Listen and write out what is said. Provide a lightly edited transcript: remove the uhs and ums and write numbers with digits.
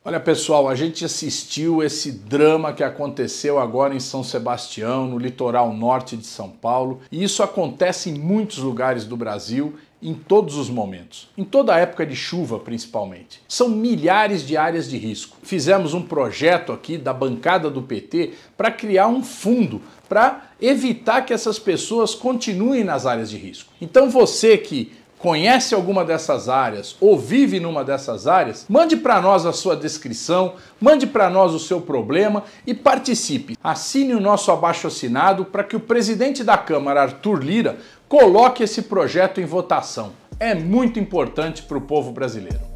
Olha pessoal, a gente assistiu esse drama que aconteceu agora em São Sebastião, no litoral norte de São Paulo, e isso acontece em muitos lugares do Brasil, em todos os momentos, em toda a época de chuva principalmente. São milhares de áreas de risco. Fizemos um projeto aqui da bancada do PT para criar um fundo para evitar que essas pessoas continuem nas áreas de risco. Então você que conhece alguma dessas áreas ou vive numa dessas áreas, mande para nós a sua descrição, mande para nós o seu problema e participe. Assine o nosso abaixo-assinado para que o presidente da Câmara, Arthur Lira, coloque esse projeto em votação. É muito importante para o povo brasileiro.